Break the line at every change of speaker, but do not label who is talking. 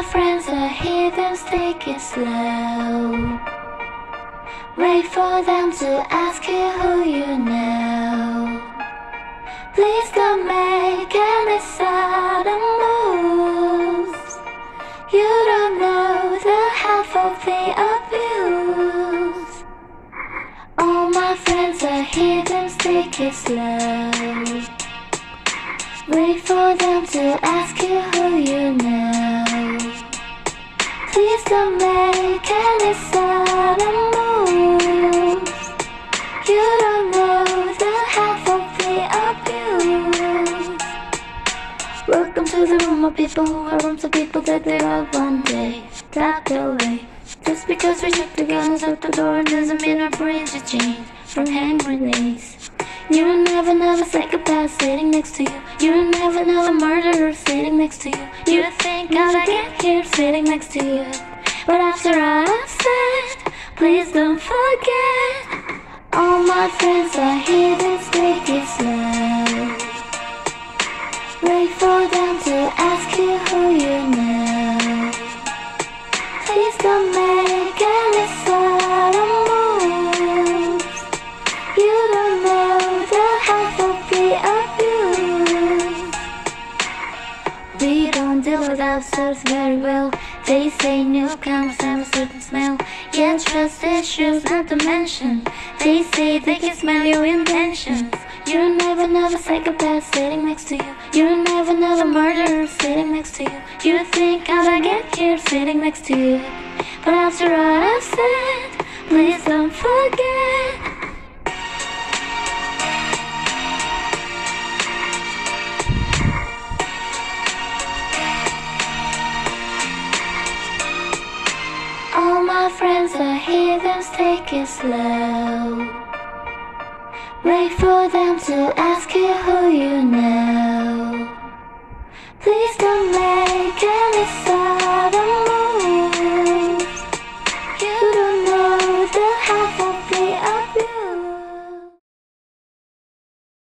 friends are heathens, take it slow. Wait for them to ask you who you know. Please don't make any sudden moves. You don't know the half of the abuse. All my friends are heathens, take it slow. Wait for them to ask you who you know. Please don't make any sudden moves. You don't know the half of the abuse. Welcome to the room of people who are rooms of people that they all one day tucked away. Just because we took the guns out the door doesn't mean our brains are changed from hand grenades. You're never psychopath sitting next to you. You're never murderer sitting next to you. You think I'll get here sitting next to you, but after all I've said, please don't forget. All my friends are heathens, take it slow. Wait for them to ask you who you know. Please don't make any sudden moves. You don't know the half of the abuse. We don't deal with ourselves very well. They say newcomers have a certain smell. Yet trust issues not to mention. They say they can smell your intentions. You're never psychopath sitting next to you. You're never murderer sitting next to you. You think I'll get here sitting next to you, but after all I've said, please don't forget. All my friends are heathens, take it slow. Wait for them to ask you who you know.